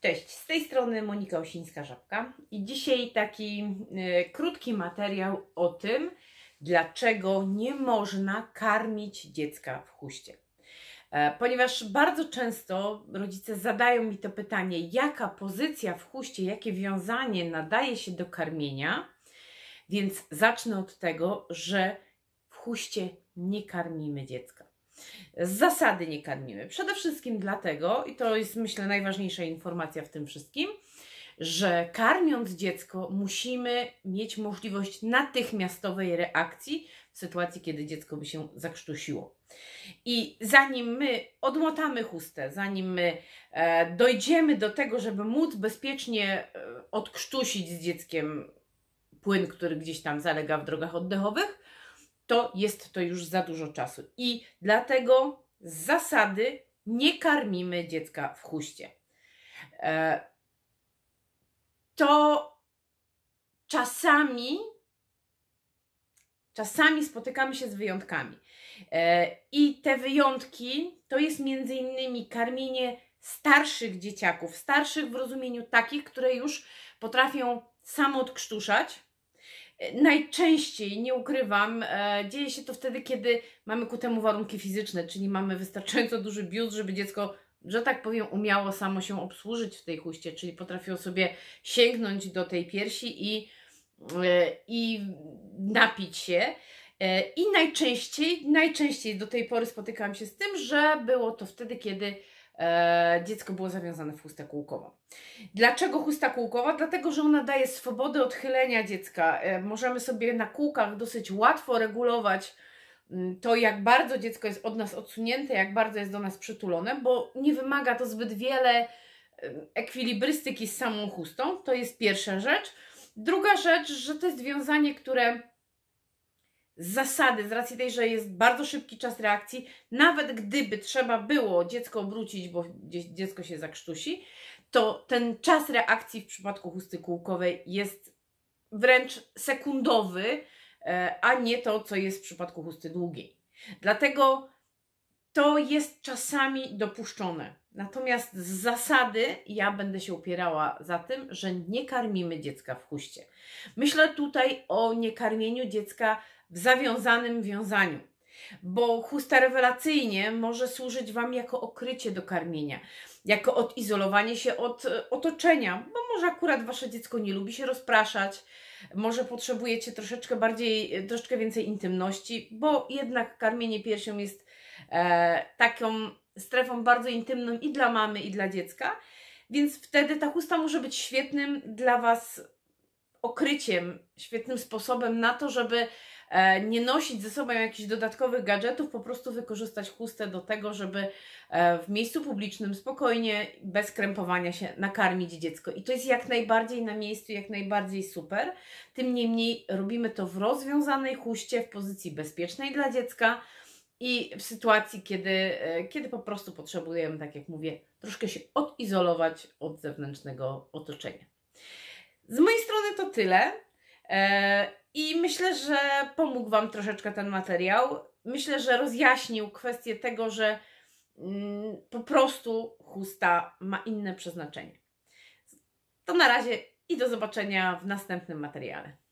Cześć, z tej strony Monika Osińska-Żabka i dzisiaj taki krótki materiał o tym, dlaczego nie można karmić dziecka w chuście. Ponieważ bardzo często rodzice zadają mi to pytanie, jaka pozycja w chuście, jakie wiązanie nadaje się do karmienia, więc zacznę od tego, że w chuście nie karmimy dziecka. Z zasady nie karmimy. Przede wszystkim dlatego, i to jest myślę najważniejsza informacja w tym wszystkim, że karmiąc dziecko musimy mieć możliwość natychmiastowej reakcji w sytuacji, kiedy dziecko by się zakrztusiło. I zanim my odmotamy chustę, zanim my dojdziemy do tego, żeby móc bezpiecznie odkrztusić z dzieckiem płyn, który gdzieś tam zalega w drogach oddechowych, to jest to już za dużo czasu. I dlatego z zasady nie karmimy dziecka w chuście. To czasami spotykamy się z wyjątkami. I te wyjątki to jest między innymi karmienie starszych dzieciaków, starszych w rozumieniu takich, które już potrafią samo odkrztuszać. Najczęściej, nie ukrywam, dzieje się to wtedy, kiedy mamy ku temu warunki fizyczne, czyli mamy wystarczająco duży biust, żeby dziecko, że tak powiem, umiało samo się obsłużyć w tej chuście, czyli potrafiło sobie sięgnąć do tej piersi i napić się. I najczęściej do tej pory spotykałam się z tym, że było to wtedy, kiedy dziecko było zawiązane w chustę kółkową. Dlaczego chusta kółkowa? Dlatego, że ona daje swobodę odchylenia dziecka. Możemy sobie na kółkach dosyć łatwo regulować to, jak bardzo dziecko jest od nas odsunięte, jak bardzo jest do nas przytulone, bo nie wymaga to zbyt wiele ekwilibrystyki z samą chustą. To jest pierwsza rzecz. Druga rzecz, że to jest wiązanie, które z zasady, z racji tej, że jest bardzo szybki czas reakcji, nawet gdyby trzeba było dziecko obrócić, bo dziecko się zakrztusi, to ten czas reakcji w przypadku chusty kółkowej jest wręcz sekundowy, a nie to, co jest w przypadku chusty długiej. Dlatego to jest czasami dopuszczone. Natomiast z zasady ja będę się upierała za tym, że nie karmimy dziecka w chuście. Myślę tutaj o niekarmieniu dziecka w zawiązanym wiązaniu, bo chusta rewelacyjnie może służyć Wam jako okrycie do karmienia, jako odizolowanie się od otoczenia, bo może akurat Wasze dziecko nie lubi się rozpraszać, może potrzebujecie troszeczkę więcej intymności, bo jednak karmienie piersią jest taką strefą bardzo intymną i dla mamy, i dla dziecka, więc wtedy ta chusta może być świetnym dla Was okryciem, świetnym sposobem na to, żeby nie nosić ze sobą jakichś dodatkowych gadżetów, po prostu wykorzystać chustę do tego, żeby w miejscu publicznym spokojnie, bez krępowania się nakarmić dziecko. I to jest jak najbardziej na miejscu, jak najbardziej super. Tym niemniej robimy to w rozwiązanej chuście, w pozycji bezpiecznej dla dziecka i w sytuacji, kiedy po prostu potrzebujemy, tak jak mówię, troszkę się odizolować od zewnętrznego otoczenia. Z mojej strony to tyle. I myślę, że pomógł Wam troszeczkę ten materiał. Myślę, że rozjaśnił kwestię tego, że po prostu chusta ma inne przeznaczenie. To na razie i do zobaczenia w następnym materiale.